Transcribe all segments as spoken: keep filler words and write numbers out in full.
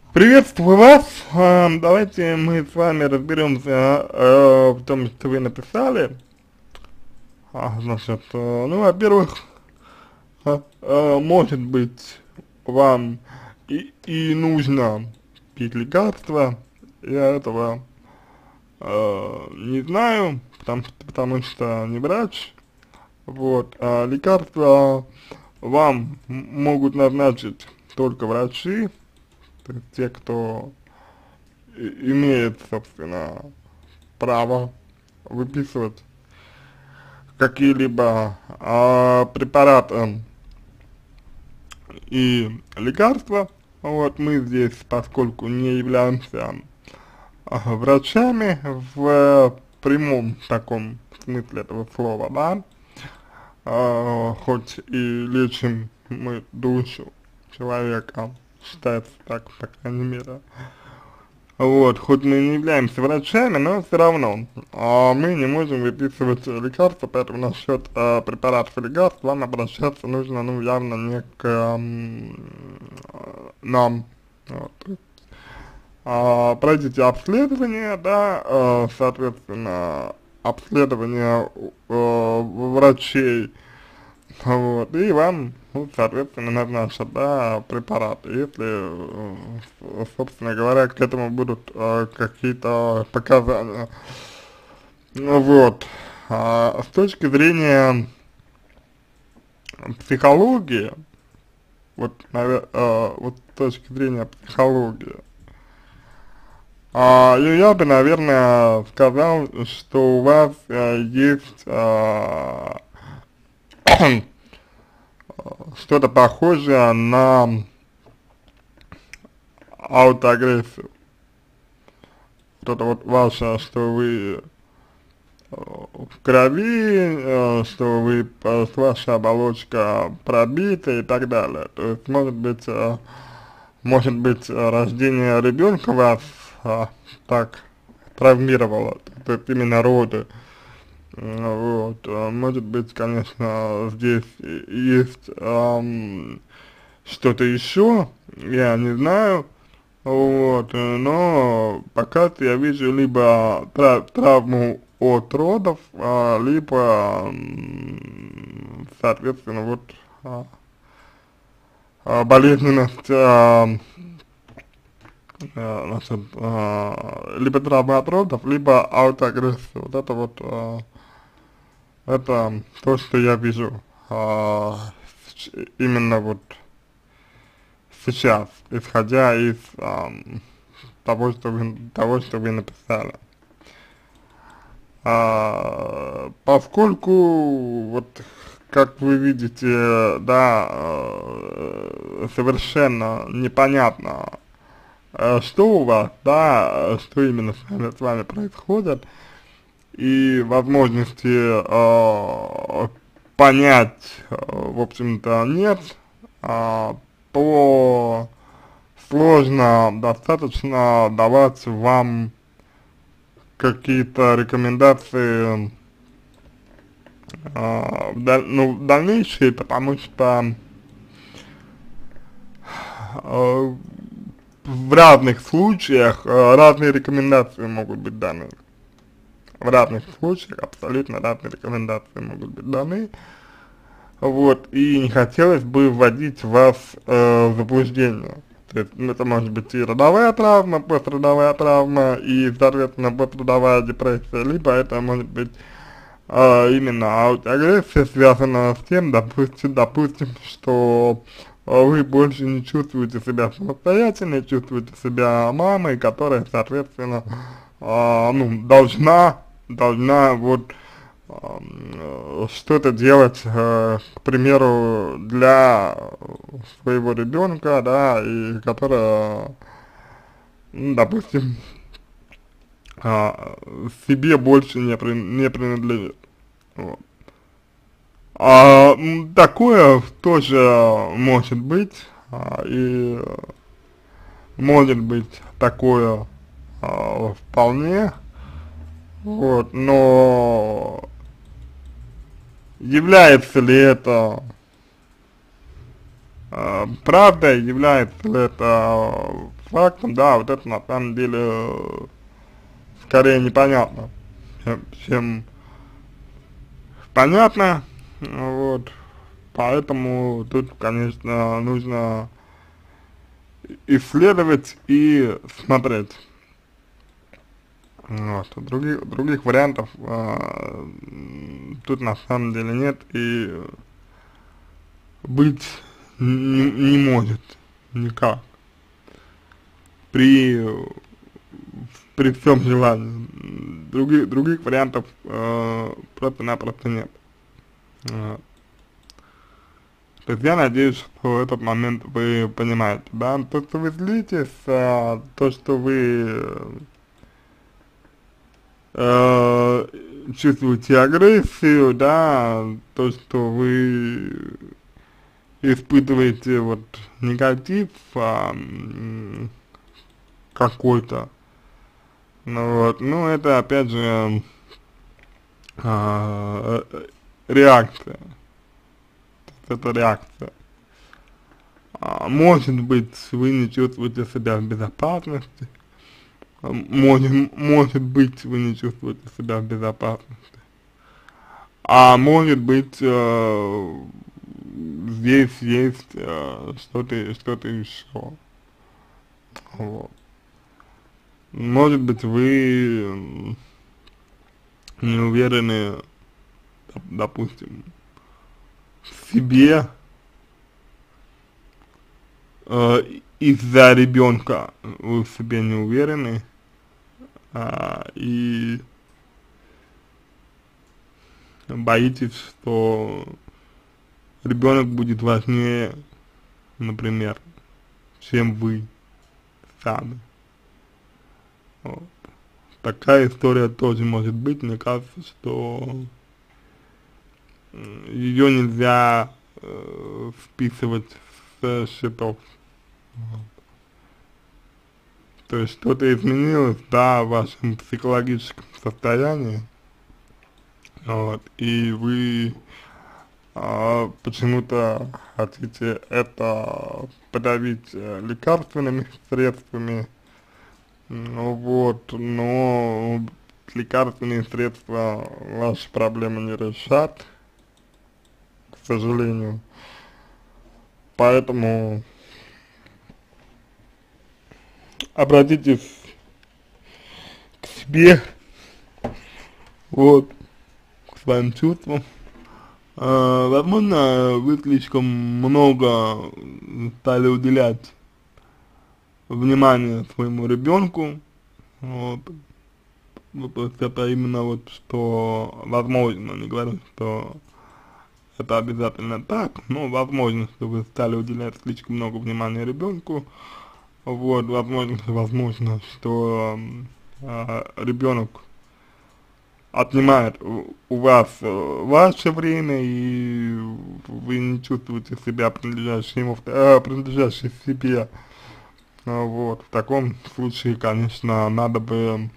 Приветствую вас. А, Давайте мы с вами разберемся э, в том, что вы написали. А, значит, э, ну, во-первых, э, э, может быть, вам и, и нужно пить лекарства. Я этого э, не знаю, потому что, потому что не врач. Вот, а лекарства вам м- могут назначить только врачи, то есть те, кто и- имеет, собственно, право выписывать какие-либо а, препараты и лекарства. Вот мы здесь, поскольку не являемся а, врачами в прямом таком смысле этого слова, да, а, хоть и лечим мы душу человека, считается так, по крайней мере. Вот, хоть мы не являемся врачами, но все равно а, мы не можем выписывать лекарства, поэтому насчет а, препаратов и лекарств вам обращаться нужно, ну, явно не к ам, а, нам. Вот. А, пройдите обследование, да, а, соответственно, обследование а, врачей, вот, и вам, ну, соответственно, назначат, да, препараты, если, э, собственно говоря, к этому будут э, какие-то показания. Ну вот, а, с точки зрения психологии, вот, наве- э, вот с точки зрения психологии, а, я я бы, наверное, сказал, что у вас э, есть а, что-то похожее на аутоагрессию. Вот это вот ваше, что вы э, в крови, э, что вы, э, ваша оболочка пробита и так далее. То есть, может быть, э, может быть, э, рождение ребенка вас э, так травмировало, то есть именно роды. М, Вот, э, может быть, конечно, здесь и- есть эм, что-то еще, я не знаю. Вот, э, но пока что я вижу либо тра травму от родов, а, либо, м, соответственно, вот, а, а, болезненность, а, а, значит, а, либо травма от родов, либо аутоагрессия. Вот это вот, а, это то, что я вижу, а, с- именно вот сейчас, исходя из, ам, того, что вы, того, что вы написали. А, поскольку, вот, как вы видите, да, э, совершенно непонятно, э, что у вас, да, э, что именно с вами, с вами происходит, и возможности э, понять, э, в общем-то, нет, а, то сложно достаточно давать вам какие-то рекомендации а, в, даль- ну, в дальнейшее, потому что а, в разных случаях а, разные рекомендации могут быть даны. В разных случаях абсолютно разные рекомендации могут быть даны. Вот, и не хотелось бы вводить вас э, в заблуждение. То есть, ну, это может быть и родовая травма, пострадовая травма, и, соответственно, пострадовая депрессия, либо это может быть а, именно аутоагрессия связана с тем, допустим, допустим, что а, вы больше не чувствуете себя самостоятельной, чувствуете себя мамой, которая, соответственно, а, ну, должна, должна вот ам, э, что-то делать, э, к примеру, для своего ребенка, да, и которая, ну, допустим, а, себе больше не, при, не принадлежит. Вот. А, м, такое тоже может быть, а, и может быть такое а, вполне, вот, но является ли это э, правда является ли это фактом, да, вот это на самом деле э, скорее непонятно, чем, чем понятно, вот, поэтому тут, конечно, нужно исследовать и смотреть. Вот. Других, других вариантов э, тут на самом деле нет и быть не, не может никак при, при всем желании. Других, других вариантов э, просто-напросто нет. Вот. То есть я надеюсь, что этот момент вы понимаете, да, то, что вы злитесь, а, то, что вы э, чувствуете агрессию, да, то, что вы испытываете вот негатив а, м, какой-то, ну вот, ну это опять же а, э, реакция, это реакция. А, может быть, вы не чувствуете себя в безопасности, а, может, может быть, вы не чувствуете себя в безопасности, а может быть, э, здесь есть э, что-то что-то еще. Вот. Может быть, вы м, не уверены, доп- допустим, в себе э, из-за ребенка вы в себе не уверены, а, и боитесь, что ребенок будет важнее, например, чем вы сами. Вот. Такая история тоже может быть. Мне кажется, что ее нельзя э, списывать с счетов. Вот. То есть что-то изменилось, да, в вашем психологическом состоянии, вот, и вы а, почему-то хотите это подавить э, лекарственными средствами, ну вот, но лекарственные средства ваши проблемы не решат, к сожалению, поэтому обратитесь к себе, вот, к своим чувствам. А, возможно, вы слишком много стали уделять внимание своему ребенку, вот. Ну, то есть это именно вот что возможно, не говорю, что это обязательно так, но возможно, что вы стали уделять слишком много внимания ребенку, вот, возможно, возможно, что э, ребенок отнимает у, у вас э, ваше время, и вы не чувствуете себя принадлежащим ему, э, принадлежащим себе, а, вот, в таком случае, конечно, надо бы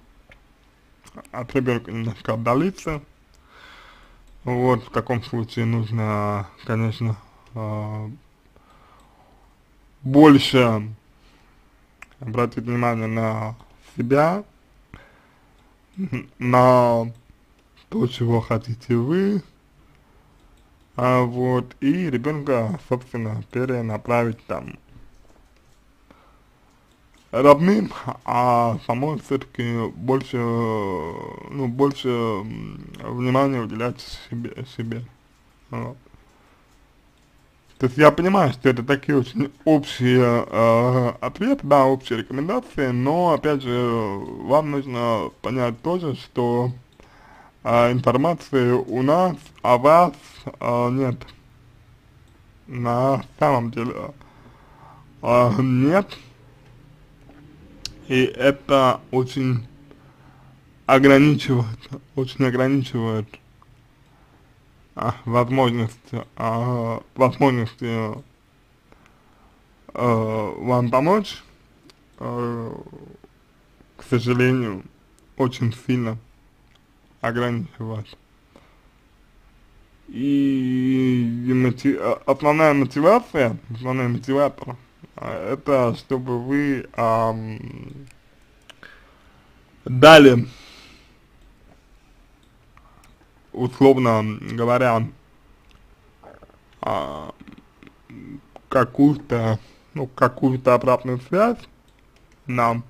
от ребенка немножко отдалиться. Вот, в таком случае нужно, конечно, э, больше обратить внимание на себя, на то, чего хотите вы, а вот, и ребенка, собственно, перенаправить там родным, а самой все-таки больше, ну, больше м, внимания уделять себе, себе. Вот. То есть я понимаю, что это такие очень общие э, ответы, да, общие рекомендации, но, опять же, вам нужно понять тоже, что э, информации у нас о вас э, нет. На самом деле э, нет, и это очень ограничивает, очень ограничивает а, возможность, а, возможности э, вам помочь, э, к сожалению, очень сильно ограничивает. и, и моти, основная мотивация, основной мотиватор, а, это чтобы вы ам, дали, условно говоря, а, какую-то, ну, какую-то обратную связь нам,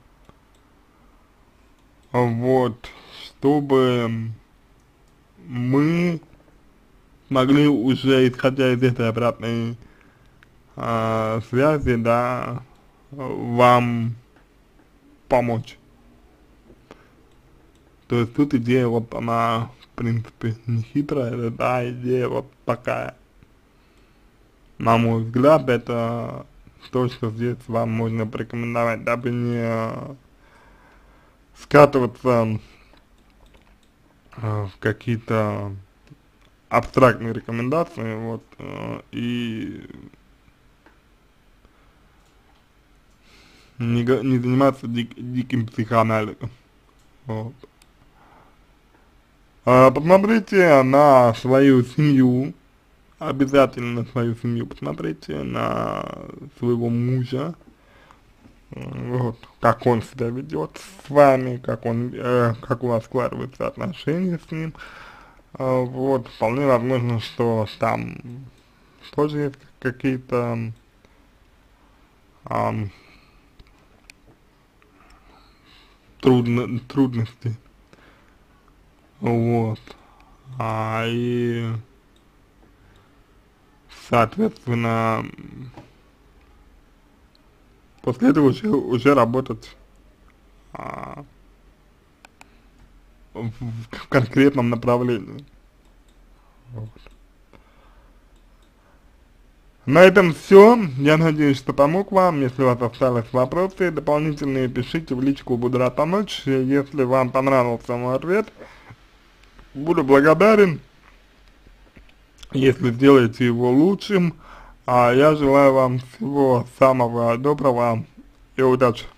вот, чтобы мы могли уже, исходя из этой обратной а, связи, да, вам помочь. То есть тут идея вот она, в принципе, не хитрая, да, идея вот такая. На мой взгляд, это то, что здесь вам можно порекомендовать, дабы не скатываться э, в какие-то абстрактные рекомендации, вот, э, и не, не заниматься дик, диким психоанализом, вот. А, посмотрите на свою семью, обязательно на свою семью посмотрите, на своего мужа, вот, как он себя ведет с вами, как он, э, как у вас складываются отношения с ним, э, вот, вполне возможно, что там тоже есть какие-то э, трудно, трудности, вот, а, и, соответственно, после этого уже, уже работать а, в, в конкретном направлении. Вот. На этом все. Я надеюсь, что помог вам. Если у вас остались вопросы дополнительные, пишите в личку, буду рад помочь. Если вам понравился мой ответ, буду благодарен, если сделаете его лучшим. А я желаю вам всего самого доброго и удачи.